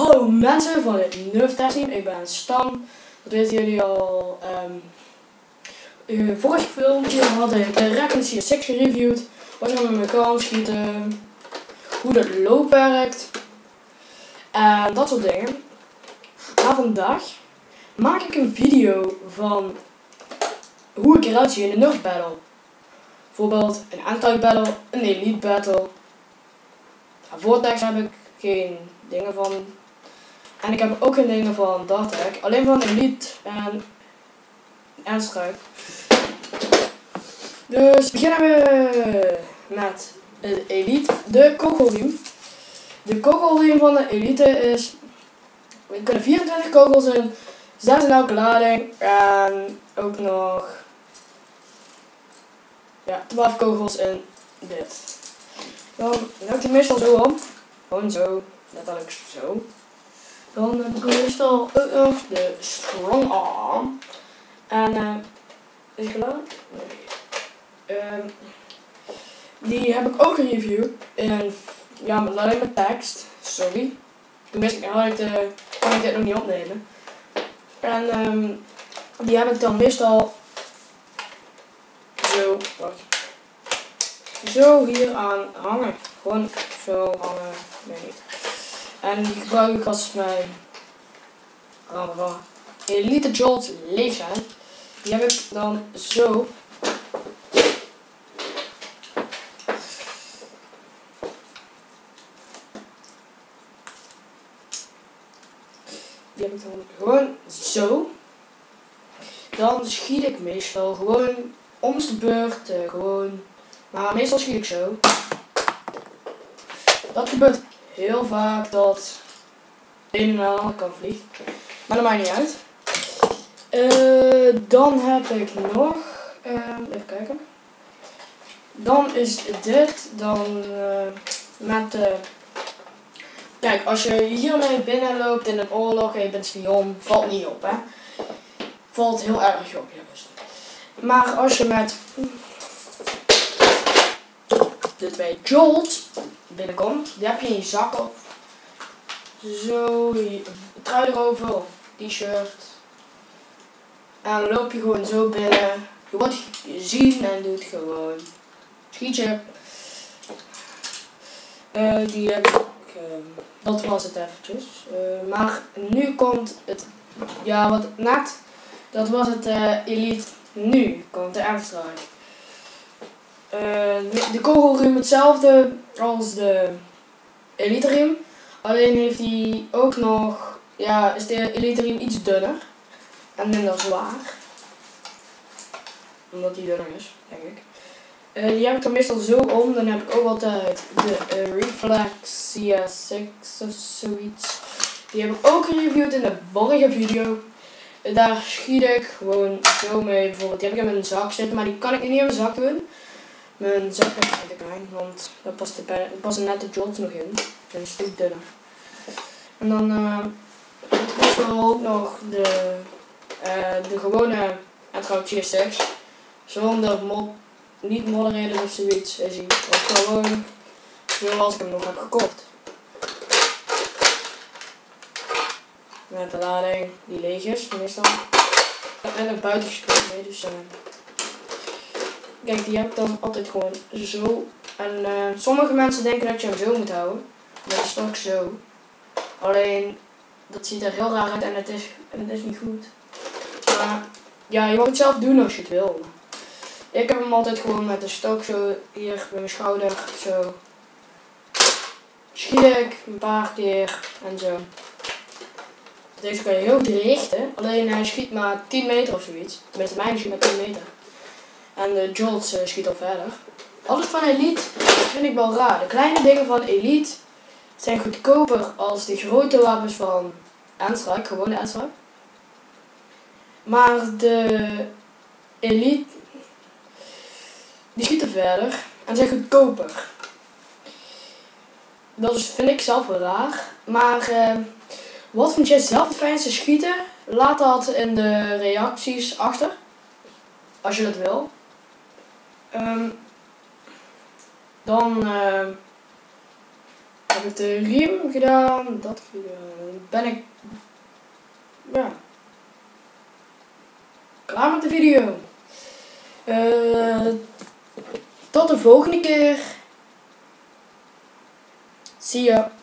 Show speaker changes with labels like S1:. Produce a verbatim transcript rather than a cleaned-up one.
S1: Hallo mensen van het Nerf Test Team, ik ben Stan. Dat weten jullie al. Um, uh, vorig filmpje had ik de Rack C S zes gereviewd. Wat ik met mijn kan schieten, hoe de loop werkt en dat soort dingen. Maar vandaag maak ik een video van hoe ik eruit zie in de Nerf Battle. Bijvoorbeeld een Anti Battle, een Elite Battle. Ja, Vortex heb ik geen dingen van. En ik heb ook geen dingen van Dartek, alleen van Elite en Endstrike. Dus beginnen we met de Elite, de kogelriem. De kogelriem van de Elite is, er kunnen vierentwintig kogels in, zes in elke lading en ook nog ja, twaalf kogels in dit. Dan heb ik het meestal zo om, gewoon zo, letterlijk zo. Dan heb ik meestal ook nog de Strong Arm. En uh, is het geladen? Nee. Uh, die heb ik ook gereviewd. En ja, met alleen met tekst. Sorry. Toen wist ik, had ik de, kon ik dit nog niet opnemen. En um, die heb ik dan meestal zo, wacht. Zo hier aan hangen. Gewoon zo hangen. Nee, niet. En die gebruik ik als mijn uh, Elite Jolt leeg zijn. Die heb ik dan zo. Die heb ik dan gewoon zo. Dan schiet ik meestal gewoon om de beurt. Uh, gewoon. Maar meestal schiet ik zo. Dat gebeurt heel vaak dat de een naar de andere kant vliegt. Maar dat maakt niet uit. Uh, dan heb ik nog. Uh, even kijken. Dan is dit. Dan uh, met. Uh, kijk, als je hiermee binnenloopt in een oorlog en je bent spion, valt niet op, hè? Valt heel erg op, juist. Maar als je met de twee Jolts binnenkomt, die heb je in je zak of zo, je trui erover of t-shirt. En dan loop je gewoon zo binnen. Je wordt gezien en doet gewoon schietje. Uh, die heb ik. Uh, dat was het eventjes. Uh, maar nu komt het. Ja, wat net. Dat was het uh, Elite. Nu komt de Endstrike. Uh, de kogelriem hetzelfde als de Elite riem. Alleen heeft hij ook nog. Ja, is de Elite riem iets dunner. En minder zwaar. Omdat die dunner is, denk ik. Uh, die heb ik dan meestal zo om. Dan heb ik ook altijd de uh, Reflex C S zes of zoiets. Die heb ik ook gereviewd in de vorige video. Uh, daar schiet ik gewoon zo mee. Bijvoorbeeld, die heb ik in mijn zak zitten. Maar die kan ik niet in mijn zak doen. Mijn zak is te klein. Want daar past, de, daar passen net de Jolts nog in. En een stuk dunner. En dan uh, is er ook nog de, uh, de gewone C S zes. Zonder mod, niet moddereden of zoiets is hij. Of gewoon zoals ik hem nog heb gekocht. Met de lading die leeg is meestal. En er buiten gespeeld mee. Dus uh, kijk, die heb ik dan altijd gewoon zo. En uh, sommige mensen denken dat je hem zo moet houden. Met de stok zo. Alleen dat ziet er heel raar uit en het is, en het is niet goed. Maar ja, je mag het zelf doen als je het wil. Ik heb hem altijd gewoon met de stok zo hier bij mijn schouder zo. Schiet ik een paar keer en zo. Deze kan je heel goed richten, alleen hij schiet maar tien meter of zoiets. Tenminste, mijn schiet maar tien meter. En de Jolts uh, schiet al verder. Alles van Elite vind ik wel raar. De kleine dingen van Elite zijn goedkoper als de grote wapens van Endstrike, gewoon de Endstrike. Maar de Elite, die schieten verder en zijn goedkoper. Dat is, vind ik zelf wel raar. Maar uh, wat vind jij zelf het fijnste schieten? Laat dat in de reacties achter. Als je dat wil. Um, dan uh, wat ik heb de riem gedaan, dat gedaan. Ben ik, ja, klaar met de video. Uh, tot de volgende keer. Zie je.